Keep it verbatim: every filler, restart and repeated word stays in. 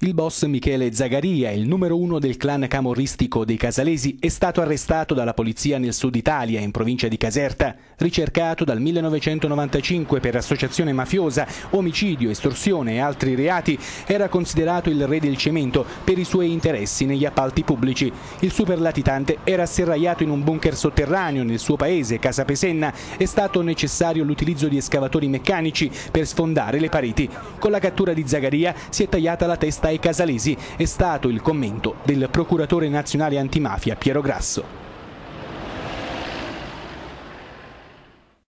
Il boss Michele Zagaria, il numero uno del clan camorristico dei Casalesi, è stato arrestato dalla polizia nel sud Italia, in provincia di Caserta, ricercato dal millenovecentonovantacinque per associazione mafiosa, omicidio, estorsione e altri reati. Era considerato il re del cemento per i suoi interessi negli appalti pubblici. Il superlatitante era asserragliato in un bunker sotterraneo nel suo paese, Casapesenna. È stato necessario l'utilizzo di escavatori meccanici per sfondare le pareti. Con la cattura di Zagaria si è tagliata la testa ai casalesi, è stato il commento del procuratore nazionale antimafia Piero Grasso.